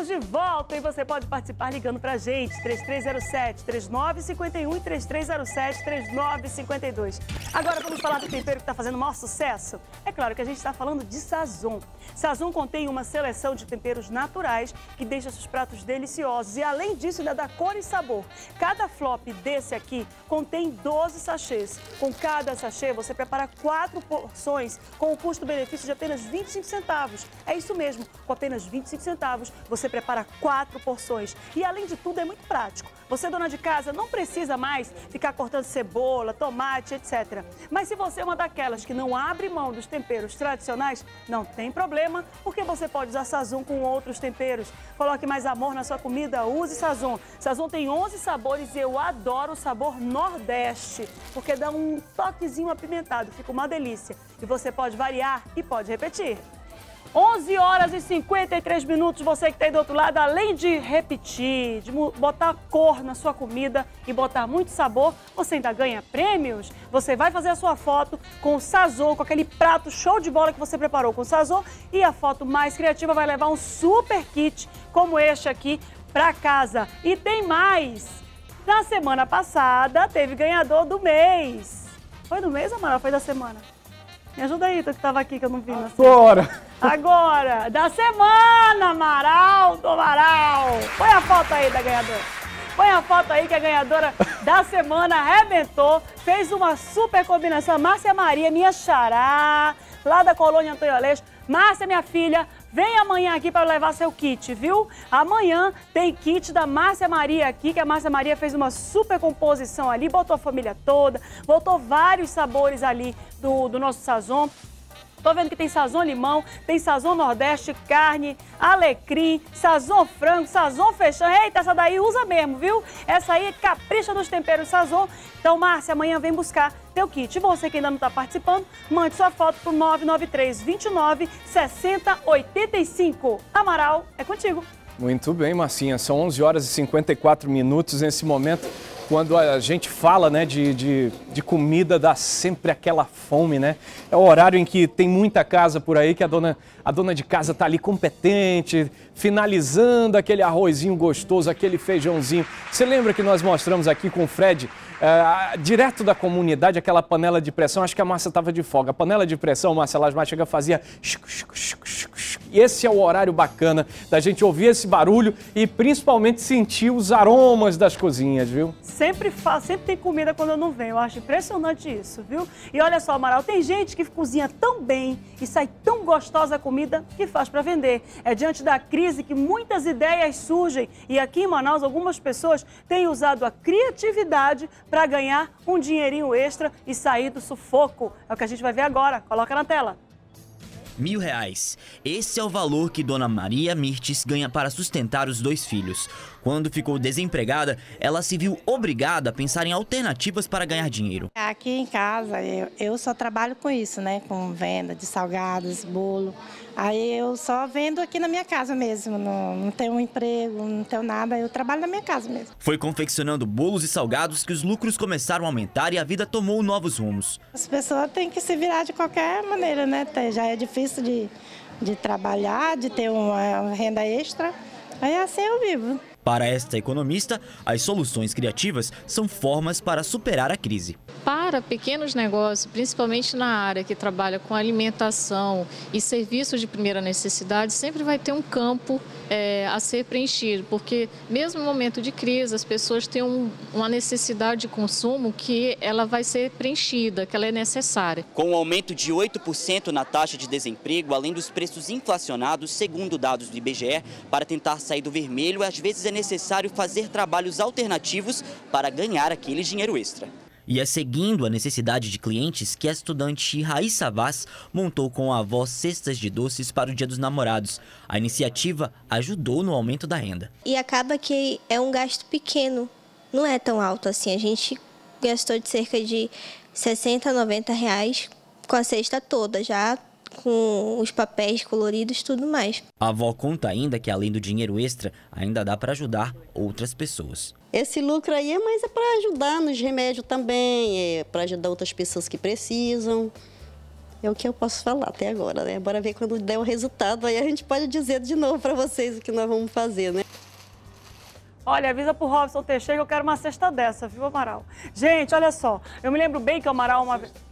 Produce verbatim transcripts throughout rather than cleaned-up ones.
Estamos de volta e você pode participar ligando pra gente, três três zero sete, três nove cinco um e três três zero sete, três nove cinco dois. Agora vamos falar do tempero que está fazendo o maior sucesso? É claro que a gente está falando de Sazon. Sazon contém uma seleção de temperos naturais que deixa seus pratos deliciosos e além disso ainda dá cor e sabor. Cada flop desse aqui contém doze sachês. Com cada sachê você prepara quatro porções com o custo-benefício de apenas vinte e cinco centavos. É isso mesmo, com apenas vinte e cinco centavos você prepara quatro porções. E além de tudo é muito prático. Você, dona de casa, não precisa mais ficar cortando cebola, tomate, etcétera. Mas se você é uma daquelas que não abre mão dos temperos tradicionais, não tem problema, porque você pode usar Sazon com outros temperos. Coloque mais amor na sua comida, use Sazon. Sazon tem onze sabores e eu adoro o sabor Nordeste, porque dá um toquezinho apimentado, fica uma delícia. E você pode variar e pode repetir. onze horas e cinquenta e três minutos, você que está aí do outro lado, além de repetir, de botar cor na sua comida e botar muito sabor, você ainda ganha prêmios. Você vai fazer a sua foto com o Sazon, com aquele prato show de bola que você preparou com o Sazon e a foto mais criativa vai levar um super kit como este aqui para casa. E tem mais! Na semana passada teve ganhador do mês. Foi do mês, Amaral? Foi da semana? Me ajuda aí, tu que estava aqui, que eu não vi. Agora! Agora, da semana, Amaral, do Amaral. Põe a foto aí da ganhadora. Põe a foto aí que a ganhadora da semana arrebentou, fez uma super combinação. Márcia Maria, minha xará, lá da Colônia Antônio Aleixo. Márcia, minha filha, vem amanhã aqui para levar seu kit, viu? Amanhã tem kit da Márcia Maria aqui, que a Márcia Maria fez uma super composição ali, botou a família toda, botou vários sabores ali do, do nosso Sazon. Tô vendo que tem Sazon limão, tem Sazon Nordeste, carne, alecrim, Sazon frango, Sazon feijão. Eita, essa daí usa mesmo, viu? Essa aí capricha nos temperos Sazon. Então, Márcia, amanhã vem buscar teu kit. E você que ainda não está participando, mande sua foto pro nove nove três, vinte e nove, sessenta, oitenta e cinco. Amaral, é contigo. Muito bem, Marcinha. São onze horas e cinquenta e quatro minutos nesse momento. Quando a gente fala, né, de, de, de comida, dá sempre aquela fome, né? É o horário em que tem muita casa por aí, que a dona, a dona de casa tá ali competente, finalizando aquele arrozinho gostoso, aquele feijãozinho. Você lembra que nós mostramos aqui com o Fred, é, direto da comunidade, aquela panela de pressão? Acho que a Márcia estava de folga. A panela de pressão, Márcia Lasmar chega e fazia... E esse é o horário bacana da gente ouvir esse barulho e principalmente sentir os aromas das cozinhas, viu? Sempre faço, sempre tem comida quando eu não venho. Eu acho impressionante isso, viu? E olha só, Amaral, tem gente que cozinha tão bem e sai tão gostosa a comida que faz para vender. É diante da crise que muitas ideias surgem e aqui em Manaus algumas pessoas têm usado a criatividade para ganhar um dinheirinho extra e sair do sufoco. É o que a gente vai ver agora. Coloca na tela. Mil reais. Esse é o valor que Dona Maria Mirtes ganha para sustentar os dois filhos. Quando ficou desempregada, ela se viu obrigada a pensar em alternativas para ganhar dinheiro. Aqui em casa, eu, eu só trabalho com isso, né? Com venda de salgados, bolo. Aí eu só vendo aqui na minha casa mesmo. Não, não tenho um emprego, não tenho nada. Eu trabalho na minha casa mesmo. Foi confeccionando bolos e salgados que os lucros começaram a aumentar e a vida tomou novos rumos. As pessoas têm que se virar de qualquer maneira, né? Já é difícil de, de trabalhar, de ter uma renda extra. Aí assim eu vivo. Para esta economista, as soluções criativas são formas para superar a crise. Para pequenos negócios, principalmente na área que trabalha com alimentação e serviços de primeira necessidade, sempre vai ter um campo é, a ser preenchido, porque mesmo no momento de crise, as pessoas têm um, uma necessidade de consumo que ela vai ser preenchida, que ela é necessária. Com um aumento de oito por cento na taxa de desemprego, além dos preços inflacionados, segundo dados do I B G E, para tentar sair do vermelho, às vezes é necessário fazer trabalhos alternativos para ganhar aquele dinheiro extra. E é seguindo a necessidade de clientes que a estudante Raíssa Vaz montou com a avó cestas de doces para o Dia dos Namorados. A iniciativa ajudou no aumento da renda. E acaba que é um gasto pequeno, não é tão alto assim. A gente gastou de cerca de sessenta, noventa reais com a cesta toda, já com os papéis coloridos e tudo mais. A avó conta ainda que além do dinheiro extra, ainda dá para ajudar outras pessoas. Esse lucro aí é mais é para ajudar nos remédios também, é para ajudar outras pessoas que precisam. É o que eu posso falar até agora, né? Bora ver quando der o resultado, aí a gente pode dizer de novo para vocês o que nós vamos fazer, né? Olha, avisa pro Robson Teixeira que eu quero uma cesta dessa, viu, Amaral? Gente, olha só, eu me lembro bem que o Amaral uma vez...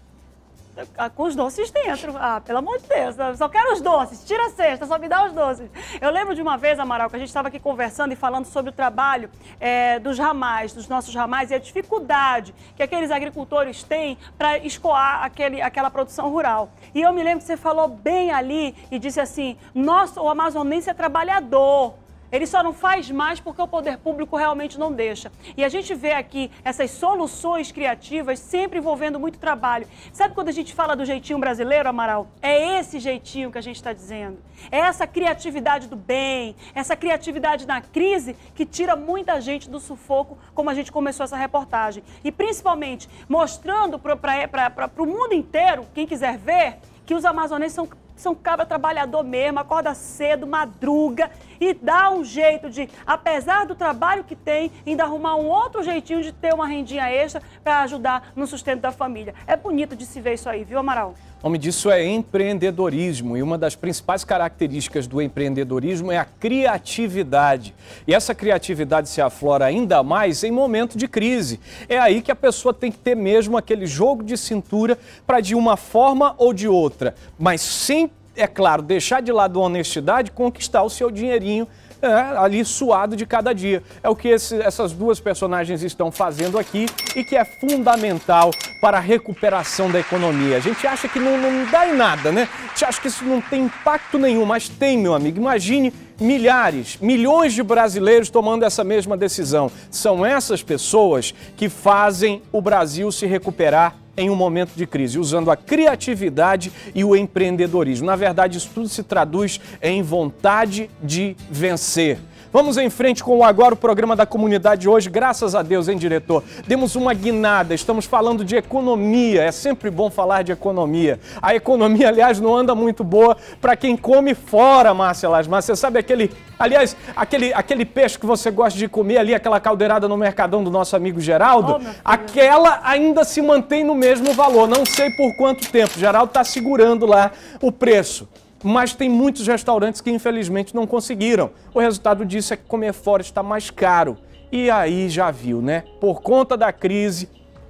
Com os doces dentro. Ah, pelo amor de Deus, eu só quero os doces. Tira a cesta, só me dá os doces. Eu lembro de uma vez, Amaral, que a gente estava aqui conversando e falando sobre o trabalho é, dos ramais, dos nossos ramais e a dificuldade que aqueles agricultores têm para escoar aquele, aquela produção rural. E eu me lembro que você falou bem ali e disse assim, nossa, o amazonense é trabalhador. Ele só não faz mais porque o poder público realmente não deixa. E a gente vê aqui essas soluções criativas sempre envolvendo muito trabalho. Sabe quando a gente fala do jeitinho brasileiro, Amaral? É esse jeitinho que a gente está dizendo. É essa criatividade do bem, essa criatividade na crise que tira muita gente do sufoco, como a gente começou essa reportagem. E principalmente mostrando para o mundo inteiro, quem quiser ver, que os amazonenses são São cabra trabalhador mesmo, acorda cedo, madruga e dá um jeito de, apesar do trabalho que tem, ainda arrumar um outro jeitinho de ter uma rendinha extra para ajudar no sustento da família. É bonito de se ver isso aí, viu, Amaral? O nome disso é empreendedorismo e uma das principais características do empreendedorismo é a criatividade. E essa criatividade se aflora ainda mais em momento de crise. É aí que a pessoa tem que ter mesmo aquele jogo de cintura para de uma forma ou de outra, mas sem, é claro, deixar de lado a honestidade, conquistar o seu dinheirinho É, ali suado de cada dia. É o que esse, essas duas personagens estão fazendo aqui e que é fundamental para a recuperação da economia. A gente acha que não, não dá em nada, né? A gente acha que isso não tem impacto nenhum, mas tem, meu amigo. Imagine milhares, milhões de brasileiros tomando essa mesma decisão. São essas pessoas que fazem o Brasil se recuperar em um momento de crise, usando a criatividade e o empreendedorismo. Na verdade, isso tudo se traduz em vontade de vencer. Vamos em frente com o Agora, o programa da comunidade hoje. Graças a Deus, hein, diretor? Demos uma guinada, estamos falando de economia. É sempre bom falar de economia. A economia, aliás, não anda muito boa para quem come fora, Márcia Lasmar. Você sabe aquele, aliás, aquele, aquele peixe que você gosta de comer ali, aquela caldeirada no Mercadão do nosso amigo Geraldo? Oh, aquela ainda se mantém no mesmo valor. Não sei por quanto tempo. Geraldo está segurando lá o preço. Mas tem muitos restaurantes que infelizmente não conseguiram. O resultado disso é que comer fora está mais caro. E aí já viu, né? Por conta da crise,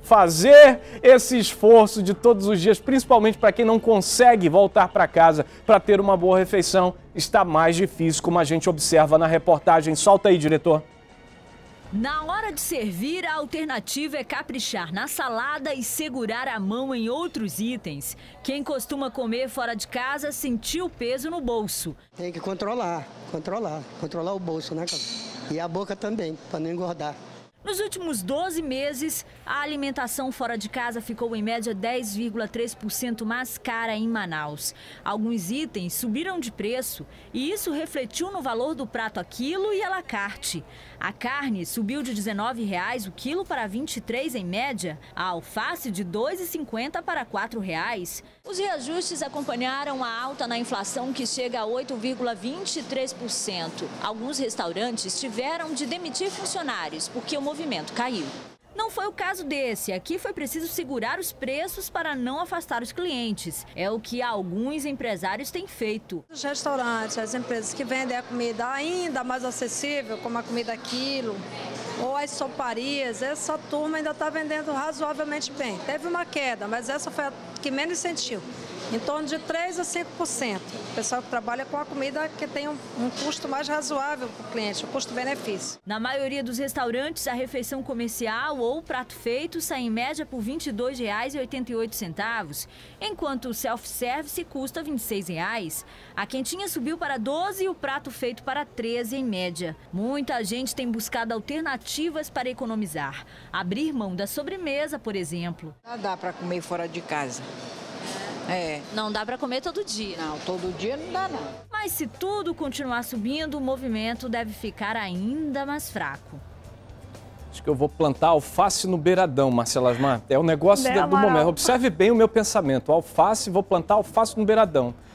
fazer esse esforço de todos os dias, principalmente para quem não consegue voltar para casa para ter uma boa refeição, está mais difícil, como a gente observa na reportagem. Solta aí, diretor. Na hora de servir, a alternativa é caprichar na salada e segurar a mão em outros itens. Quem costuma comer fora de casa sentiu o peso no bolso. Tem que controlar, controlar, controlar o bolso, né, cara? E a boca também, para não engordar. Nos últimos doze meses, a alimentação fora de casa ficou em média dez vírgula três por cento mais cara em Manaus. Alguns itens subiram de preço e isso refletiu no valor do prato a quilo e à la carte. A carne subiu de dezenove reais o quilo para vinte e três em média, a alface de dois reais e cinquenta centavos para quatro reais. Os reajustes acompanharam a alta na inflação, que chega a oito vírgula vinte e três por cento. Alguns restaurantes tiveram de demitir funcionários porque o movimento caiu. Não foi o caso desse. Aqui foi preciso segurar os preços para não afastar os clientes. É o que alguns empresários têm feito. Os restaurantes, as empresas que vendem a comida ainda mais acessível, como a comida quilo, ou as soparias, essa turma ainda está vendendo razoavelmente bem. Teve uma queda, mas essa foi a que menos sentiu. Em torno de três a cinco por cento. O pessoal que trabalha com a comida que tem um, um custo mais razoável para o cliente, o custo-benefício. Na maioria dos restaurantes, a refeição comercial ou o prato feito sai em média por vinte e dois reais e oitenta e oito centavos, enquanto o self-service custa vinte e seis reais. A quentinha subiu para doze e o prato feito para treze em média. Muita gente tem buscado alternativas para economizar. Abrir mão da sobremesa, por exemplo. Não dá para comer fora de casa. É. Não dá para comer todo dia. Não, todo dia não dá, não. Mas se tudo continuar subindo, o movimento deve ficar ainda mais fraco. Acho que eu vou plantar alface no beiradão, Márcia Lasmar. É o negócio do, do momento. Observe bem o meu pensamento. Alface, vou plantar alface no beiradão.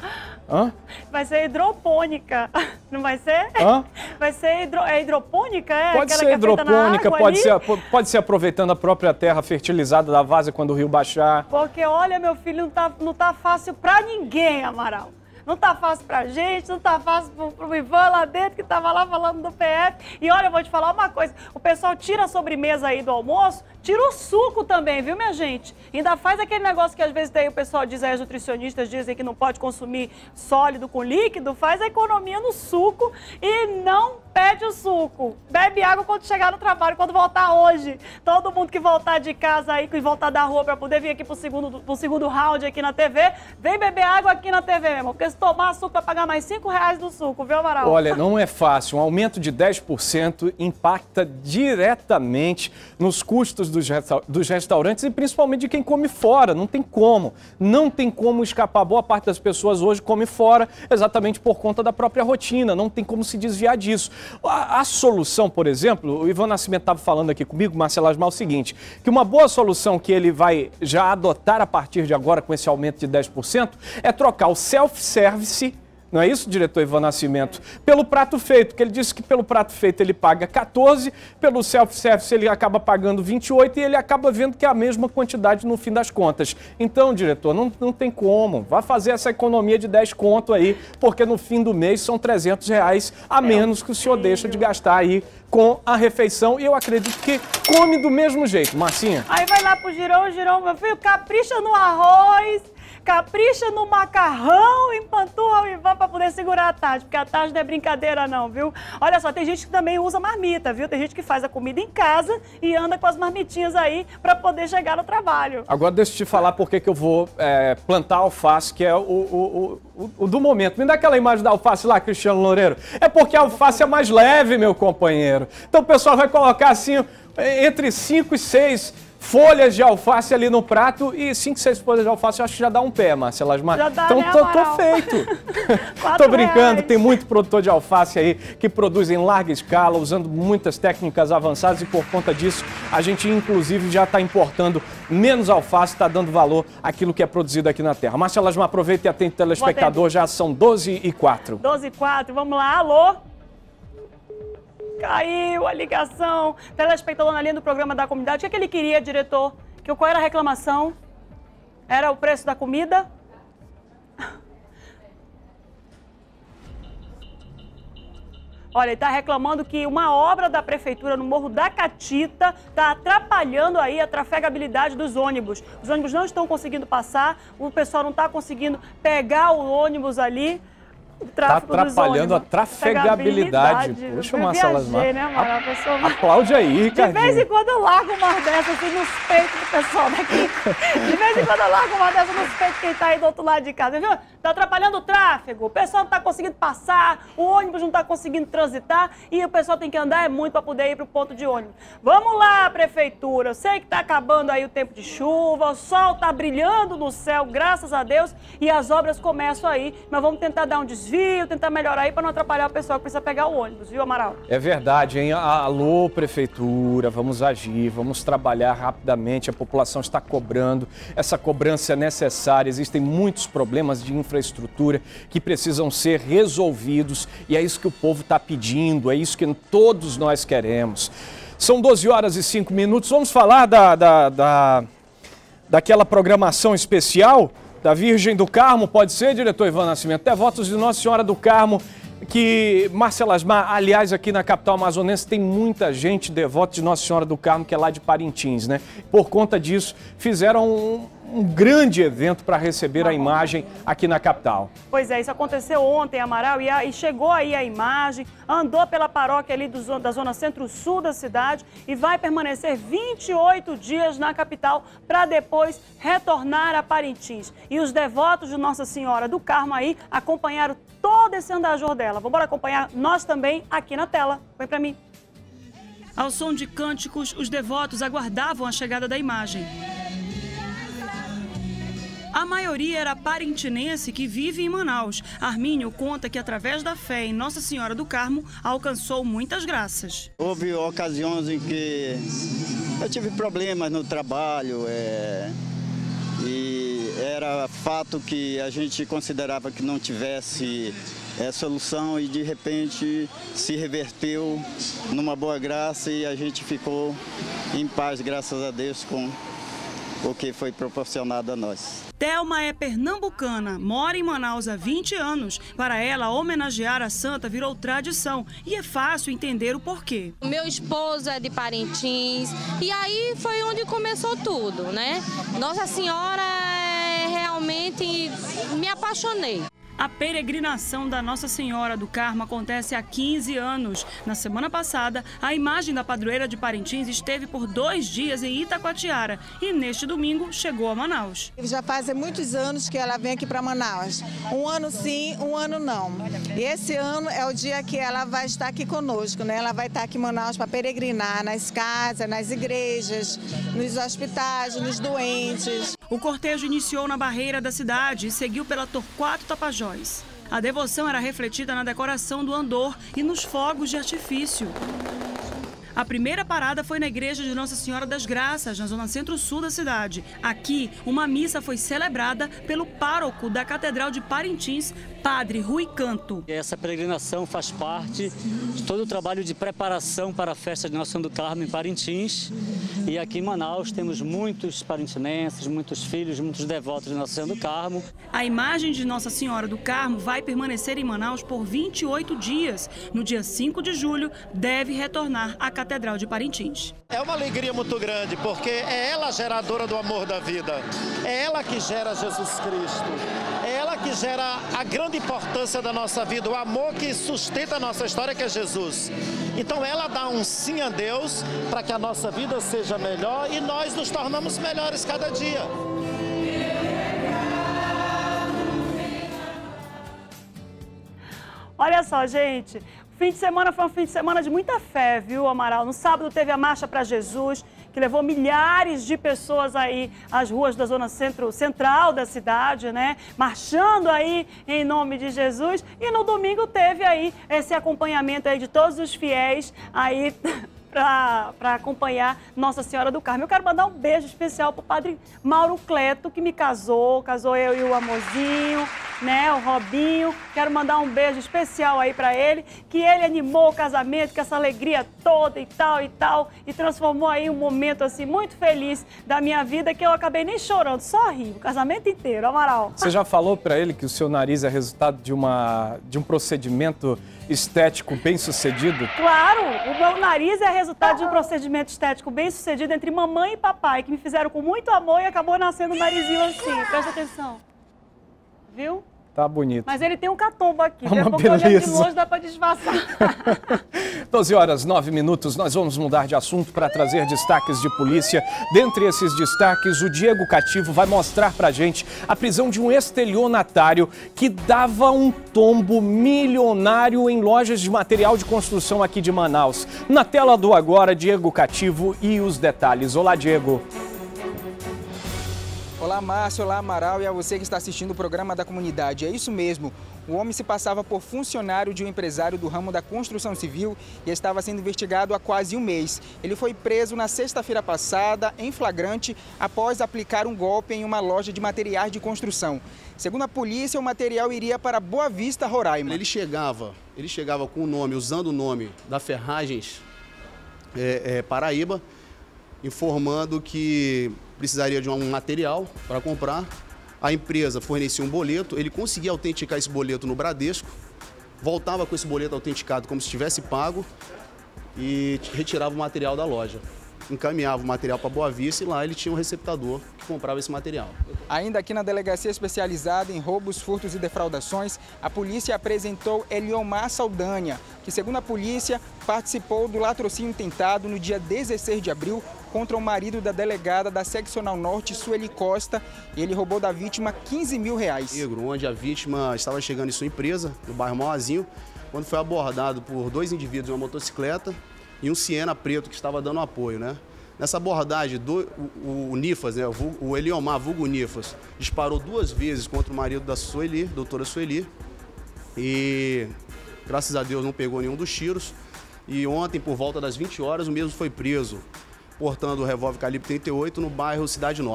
Hã? Vai ser hidropônica, não vai ser? Hã? Vai ser hidro... é hidropônica, é? Pode Aquela ser que é feita na hidropônica, água pode ali? ser, pode ser aproveitando a própria terra fertilizada da várzea quando o rio baixar. Porque, olha, meu filho, não tá, não tá fácil pra ninguém, Amaral. Não tá fácil pra gente, não tá fácil pro, pro Ivan lá dentro, que tava lá falando do P F. E olha, eu vou te falar uma coisa, o pessoal tira a sobremesa aí do almoço, tira o suco também, viu, minha gente? Ainda faz aquele negócio que às vezes daí o pessoal diz aí, os nutricionistas dizem que não pode consumir sólido com líquido, faz a economia no suco e não pede o suco. Bebe água quando chegar no trabalho, quando voltar hoje. Todo mundo que voltar de casa aí, que voltar da rua pra poder vir aqui pro segundo, pro segundo round aqui na T V, vem beber água aqui na T V, meu irmão. Porque se tomar suco vai pagar mais cinco reais do suco, viu, Amaral? Olha, não é fácil. Um aumento de dez por cento impacta diretamente nos custos dos, resta dos restaurantes e principalmente de quem come fora. Não tem como. Não tem como escapar. Boa parte das pessoas hoje come fora exatamente por conta da própria rotina. Não tem como se desviar disso. A, a solução, por exemplo, o Ivan Nascimento estava falando aqui comigo, Marcelo Asmar, o seguinte, que uma boa solução que ele vai já adotar a partir de agora com esse aumento de dez por cento é trocar o self-service, não é isso, diretor Ivan Nascimento? Pelo prato feito, que ele disse que pelo prato feito ele paga quatorze, pelo self-service ele acaba pagando vinte e oito e ele acaba vendo que é a mesma quantidade no fim das contas. Então, diretor, não, não tem como. Vai fazer essa economia de dez conto aí, porque no fim do mês são trezentos reais a menos que o senhor deixa de gastar aí com a refeição. E eu acredito que come do mesmo jeito, Marcinha. Aí vai lá pro Girão, Girão, meu filho, capricha no arroz, capricha no macarrão, empanturra o Ivan pra poder segurar a tarde, porque a tarde não é brincadeira não, viu? Olha só, tem gente que também usa marmita, viu? Tem gente que faz a comida em casa e anda com as marmitinhas aí pra poder chegar no trabalho. Agora deixa eu te falar por que que eu vou é, plantar alface, que é o, o, o, o do momento. Me dá aquela imagem da alface lá, Cristiano Loureiro. É porque a alface é mais leve, meu companheiro. Então o pessoal vai colocar assim, entre cinco e seis folhas de alface ali no prato e cinco, seis folhas de alface, eu acho que já dá um pé, Marcelo Asmar. Já dá, então né, tô, tô Amaral? feito. Tô brincando, tem muito produtor de alface aí que produz em larga escala, usando muitas técnicas avançadas e por conta disso a gente inclusive já está importando menos alface, está dando valor àquilo que é produzido aqui na terra. Marcelo Asmar, aproveita e atende o telespectador, já são doze e quatro. doze e quatro, vamos lá, alô? Caiu a ligação. Telespectador na linha do programa da comunidade. O que, é que ele queria, diretor? Que, qual era a reclamação? Era o preço da comida? Olha, ele está reclamando que uma obra da prefeitura no Morro da Catita está atrapalhando aí a trafegabilidade dos ônibus. Os ônibus não estão conseguindo passar, o pessoal não está conseguindo pegar o ônibus ali. Está atrapalhando a trafegabilidade. Puxa, Marcelo Asmar. Né, Amaral? Pessoa... Aplaude aí, Ricardinho. De vez em quando eu largo uma dessas assim nos peitos do pessoal daqui. De vez em quando eu largo uma dessas nos peitos de quem está aí do outro lado de casa, viu? Está atrapalhando o tráfego, o pessoal não está conseguindo passar, o ônibus não está conseguindo transitar e o pessoal tem que andar é muito para poder ir para o ponto de ônibus. Vamos lá, prefeitura, eu sei que está acabando aí o tempo de chuva, o sol está brilhando no céu, graças a Deus, e as obras começam aí, mas vamos tentar dar um desvio, tentar melhorar aí para não atrapalhar o pessoal que precisa pegar o ônibus, viu, Amaral? É verdade, hein? Alô, prefeitura, vamos agir, vamos trabalhar rapidamente, a população está cobrando, essa cobrança é necessária, existem muitos problemas de infraestrutura que precisam ser resolvidos e é isso que o povo está pedindo, é isso que todos nós queremos. São doze horas e cinco minutos, vamos falar da, da, da, daquela programação especial da Virgem do Carmo, pode ser, diretor Ivan Nascimento? Devotos de Nossa Senhora do Carmo, que Marcelo Asmar, aliás, aqui na capital amazonense tem muita gente devota de Nossa Senhora do Carmo, que é lá de Parintins, né? Por conta disso, fizeram um, um grande evento para receber a imagem aqui na capital. Pois é, isso aconteceu ontem, Amaral, e, a, e chegou aí a imagem, andou pela paróquia ali do, da zona centro-sul da cidade e vai permanecer vinte e oito dias na capital para depois retornar a Parintins. E os devotos de Nossa Senhora do Carmo aí acompanharam todo esse andajor dela. Vamos acompanhar nós também aqui na tela. Põe para mim. Ao som de cânticos, os devotos aguardavam a chegada da imagem. A maioria era parintinense que vive em Manaus. Armínio conta que, através da fé em Nossa Senhora do Carmo, alcançou muitas graças. Houve ocasiões em que eu tive problemas no trabalho, é, e era fato que a gente considerava que não tivesse é, solução e de repente se reverteu numa boa graça e a gente ficou em paz, graças a Deus, com o que foi proporcionado a nós. Thelma é pernambucana, mora em Manaus há vinte anos. Para ela, homenagear a santa virou tradição e é fácil entender o porquê. O meu esposo é de Parintins e aí foi onde começou tudo, né? Nossa Senhora, é, realmente me apaixonei. A peregrinação da Nossa Senhora do Carmo acontece há quinze anos. Na semana passada, a imagem da padroeira de Parintins esteve por dois dias em Itacoatiara e neste domingo chegou a Manaus. Já fazem muitos anos que ela vem aqui para Manaus. Um ano sim, um ano não. E esse ano é o dia que ela vai estar aqui conosco, né? Ela vai estar aqui em Manaus para peregrinar nas casas, nas igrejas, nos hospitais, nos doentes. O cortejo iniciou na barreira da cidade e seguiu pela Torquato Tapajós. A devoção era refletida na decoração do andor e nos fogos de artifício. A primeira parada foi na igreja de Nossa Senhora das Graças, na zona centro-sul da cidade. Aqui, uma missa foi celebrada pelo pároco da Catedral de Parintins, Padre Rui Canto. Essa peregrinação faz parte de todo o trabalho de preparação para a festa de Nossa Senhora do Carmo em Parintins. E aqui em Manaus temos muitos parintinenses, muitos filhos, muitos devotos de Nossa Senhora do Carmo. A imagem de Nossa Senhora do Carmo vai permanecer em Manaus por vinte e oito dias. No dia cinco de julho, deve retornar à Catedral de Parintins. É uma alegria muito grande, porque é ela a geradora do amor da vida. É ela que gera Jesus Cristo. É ela que gera a grande importância da nossa vida, o amor que sustenta a nossa história, que é Jesus. Então ela dá um sim a Deus para que a nossa vida seja melhor e nós nos tornamos melhores cada dia. Olha só, gente, o fim de semana foi um fim de semana de muita fé, viu, Amaral? No sábado teve a Marcha para Jesus, que levou milhares de pessoas aí às ruas da zona centro, central da cidade, né? Marchando aí em nome de Jesus. E no domingo teve aí esse acompanhamento aí de todos os fiéis aí para acompanhar Nossa Senhora do Carmo. Eu quero mandar um beijo especial pro Padre Mauro Cleto, que me casou, casou eu e o amorzinho, né, o Robinho. Quero mandar um beijo especial aí para ele, que ele animou o casamento com essa alegria toda e tal e tal, e transformou aí um momento assim muito feliz da minha vida, que eu acabei nem chorando, só ri, o casamento inteiro, Amaral. Você já falou para ele que o seu nariz é resultado de, uma, de um procedimento estético bem sucedido? Claro, o meu nariz é resultado de um procedimento estético bem sucedido entre mamãe e papai, que me fizeram com muito amor e acabou nascendo um narizinho assim. Presta atenção. Viu? Tá bonito. Mas ele tem um catombo aqui. Uma Depois que eu olhar de beleza. longe dá pra disfarçar. doze horas, nove minutos, nós vamos mudar de assunto para trazer destaques de polícia. Dentre esses destaques, o Diego Cativo vai mostrar pra gente a prisão de um estelionatário que dava um tombo milionário em lojas de material de construção aqui de Manaus. Na tela do Agora, Diego Cativo e os detalhes. Olá, Diego. Olá, Márcio, olá, Amaral, e a você que está assistindo o programa da comunidade. É isso mesmo, o homem se passava por funcionário de um empresário do ramo da construção civil e estava sendo investigado há quase um mês. Ele foi preso na sexta-feira passada, em flagrante, após aplicar um golpe em uma loja de materiais de construção. Segundo a polícia, o material iria para Boa Vista, Roraima. Ele chegava, ele chegava com o nome, usando o nome da Ferragens é, é, Paraíba, informando que precisaria de um material para comprar. A empresa fornecia um boleto, ele conseguia autenticar esse boleto no Bradesco, voltava com esse boleto autenticado como se tivesse pago e retirava o material da loja. Encaminhava o material para Boa Vista e lá ele tinha um receptador que comprava esse material. Ainda aqui na Delegacia Especializada em Roubos, Furtos e Defraudações, a polícia apresentou Eliomar Saldanha, que, segundo a polícia, participou do latrocínio tentado no dia dezesseis de abril contra o marido da delegada da Seccional Norte, Sueli Costa, e ele roubou da vítima quinze mil reais. Onde a vítima estava chegando em sua empresa, no bairro Mauazinho, quando foi abordado por dois indivíduos em uma motocicleta e um Siena preto que estava dando apoio, né? Nessa abordagem, do, o, o Nifas, né, o, o Eliomar, vulgo Nifas, disparou duas vezes contra o marido da Sueli, doutora Sueli, e graças a Deus não pegou nenhum dos tiros. E ontem, por volta das vinte horas, o mesmo foi preso, portando o revólver calibre trinta e oito no bairro Cidade Nova.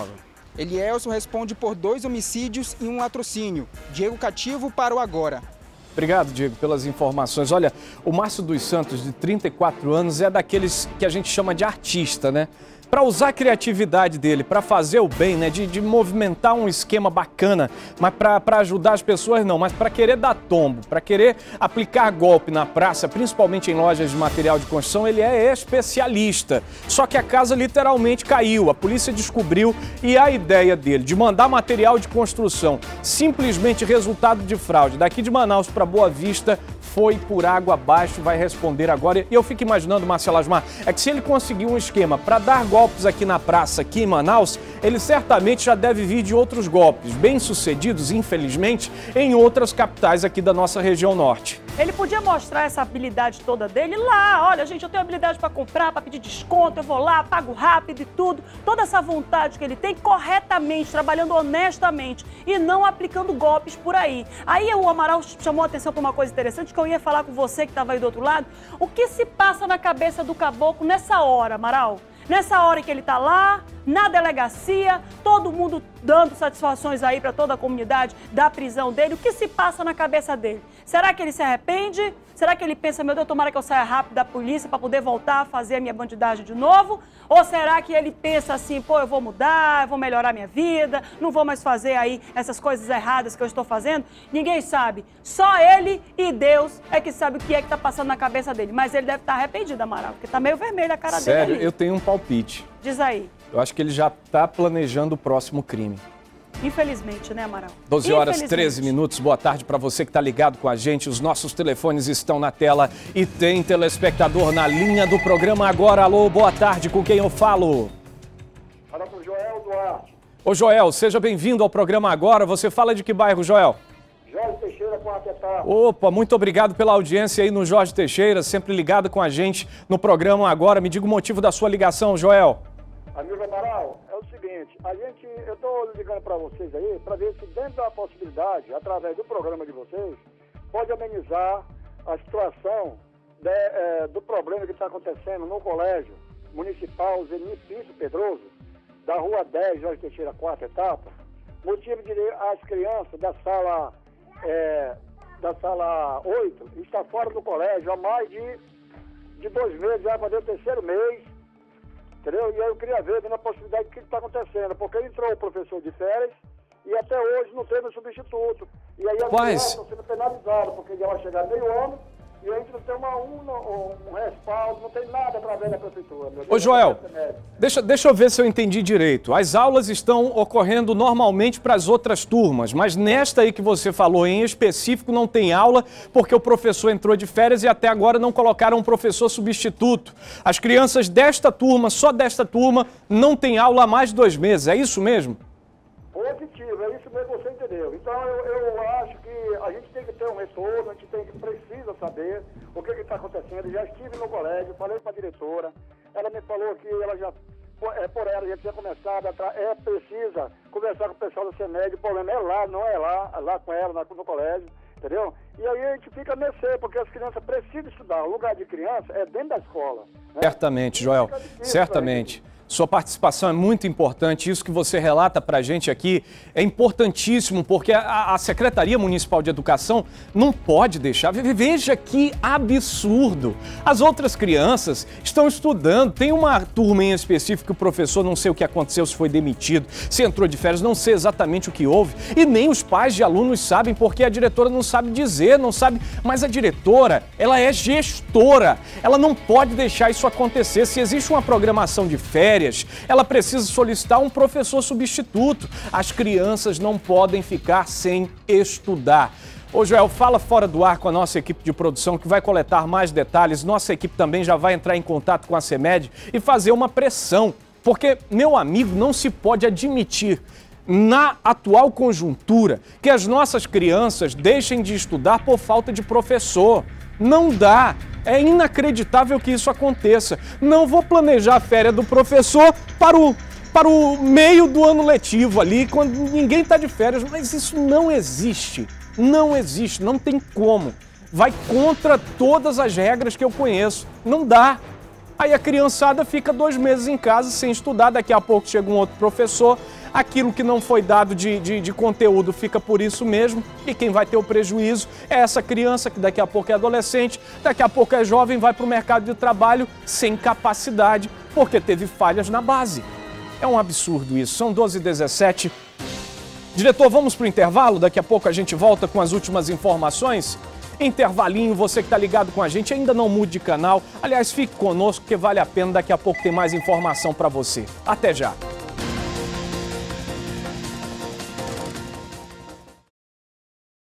Elielson responde por dois homicídios e um latrocínio. Diego Cativo para o Agora. Obrigado, Diego, pelas informações. Olha, o Márcio dos Santos, de trinta e quatro anos, é daqueles que a gente chama de artista, né? Para usar a criatividade dele, para fazer o bem, né? De, de movimentar um esquema bacana, mas para ajudar as pessoas não, mas para querer dar tombo, para querer aplicar golpe na praça, principalmente em lojas de material de construção, ele é especialista. Só que a casa literalmente caiu, a polícia descobriu e a ideia dele de mandar material de construção, simplesmente resultado de fraude, daqui de Manaus para Boa Vista, foi por água abaixo, vai responder agora. E eu fico imaginando, Marcelo Asmar, é que se ele conseguir um esquema para dar golpes aqui na praça, aqui em Manaus, ele certamente já deve vir de outros golpes, bem-sucedidos, infelizmente, em outras capitais aqui da nossa região norte. Ele podia mostrar essa habilidade toda dele lá. Olha, gente, eu tenho habilidade para comprar, para pedir desconto, eu vou lá, pago rápido e tudo. Toda essa vontade que ele tem corretamente, trabalhando honestamente e não aplicando golpes por aí. Aí o Amaral chamou a atenção para uma coisa interessante que eu ia falar com você que estava aí do outro lado. O que se passa na cabeça do caboclo nessa hora, Amaral? Nessa hora que ele está lá, na delegacia, todo mundo dando satisfações aí para toda a comunidade da prisão dele, o que se passa na cabeça dele? Será que ele se arrepende? Será que ele pensa, meu Deus, tomara que eu saia rápido da polícia para poder voltar a fazer a minha bandidagem de novo? Ou será que ele pensa assim, pô, eu vou mudar, eu vou melhorar minha vida, não vou mais fazer aí essas coisas erradas que eu estou fazendo? Ninguém sabe. Só ele e Deus é que sabe o que é que está passando na cabeça dele. Mas ele deve estar arrependido, Amaral, porque está meio vermelho a cara dele. Sério, ali. Eu tenho um palpite. Diz aí. Eu acho que ele já está planejando o próximo crime. Infelizmente, né, Amaral? doze horas e treze minutos, boa tarde para você que está ligado com a gente. Os nossos telefones estão na tela e tem telespectador na linha do programa agora. Alô, boa tarde, com quem eu falo? Fala com o Joel Duarte. Ô Joel, seja bem-vindo ao programa agora. Você fala de que bairro, Joel? Jorge Teixeira, quarta etapa. Opa, muito obrigado pela audiência aí no Jorge Teixeira, sempre ligado com a gente no programa agora. Me diga o motivo da sua ligação, Joel. Amigo Amaral, é o seguinte, a gente, eu estou ligando para vocês aí, para ver se dentro da possibilidade, através do programa de vocês, pode amenizar a situação de, é, do problema que está acontecendo no colégio municipal Zeni Pinto Pedroso, da rua dez, Jorge Teixeira, quarta etapa, motivo de as crianças da sala, é, da sala oito está fora do colégio há mais de, de dois meses, já vai fazer o terceiro mês. Entendeu? E aí eu queria ver na possibilidade do que está acontecendo, porque entrou o professor de férias e até hoje não teve um substituto. E aí as crianças estão sendo penalizadas, porque já vai chegar meio ano e a gente não tem uma, um, um respaldo, não tem nada através da prefeitura. Ô Joel, deixa, deixa eu ver se eu entendi direito. As aulas estão ocorrendo normalmente para as outras turmas, mas nesta aí que você falou em específico não tem aula porque o professor entrou de férias e até agora não colocaram um professor substituto. As crianças desta turma, só desta turma, não tem aula há mais de dois meses, é isso mesmo? Positivo, é isso mesmo que você entendeu. Então eu, eu acho que a gente tem que ter um retorno, a gente tem que, precisa saber o que está acontecendo. Eu já estive no colégio, falei com a diretora, ela me falou que ela já, é, por ela já tinha começado, a é precisa conversar com o pessoal do CEMED, o problema é lá, não é lá, é lá com ela, no colégio, entendeu? E aí a gente fica a mercê, porque as crianças precisam estudar, o lugar de criança é dentro da escola. Né? Certamente, Joel, certamente. Sua participação é muito importante, isso que você relata para a gente aqui é importantíssimo, porque a, a Secretaria Municipal de Educação não pode deixar. Veja que absurdo! As outras crianças estão estudando, tem uma turma em específico que o professor não sei o que aconteceu, se foi demitido, se entrou de férias, não sei exatamente o que houve, e nem os pais de alunos sabem, porque a diretora não sabe dizer, não sabe, mas a diretora, ela é gestora, ela não pode deixar isso acontecer. Se existe uma programação de férias, ela precisa solicitar um professor substituto. As crianças não podem ficar sem estudar. Ô Joel, fala fora do ar com a nossa equipe de produção que vai coletar mais detalhes. Nossa equipe também já vai entrar em contato com a CEMED e fazer uma pressão. Porque, meu amigo, não se pode admitir na atual conjuntura que as nossas crianças deixem de estudar por falta de professor. Não dá. É inacreditável que isso aconteça. Não vou planejar a férias do professor para o, para o meio do ano letivo ali, quando ninguém está de férias. Mas isso não existe. Não existe. Não tem como. Vai contra todas as regras que eu conheço. Não dá. Aí a criançada fica dois meses em casa sem estudar, daqui a pouco chega um outro professor, Aquilo que não foi dado de, de, de conteúdo fica por isso mesmo, e quem vai ter o prejuízo é essa criança que daqui a pouco é adolescente, daqui a pouco é jovem, vai para o mercado de trabalho sem capacidade, porque teve falhas na base. É um absurdo isso. São doze e dezessete. Diretor, vamos para o intervalo? Daqui a pouco a gente volta com as últimas informações. Intervalinho, você que está ligado com a gente, ainda não mude de canal. Aliás, fique conosco que vale a pena, daqui a pouco tem mais informação para você. Até já!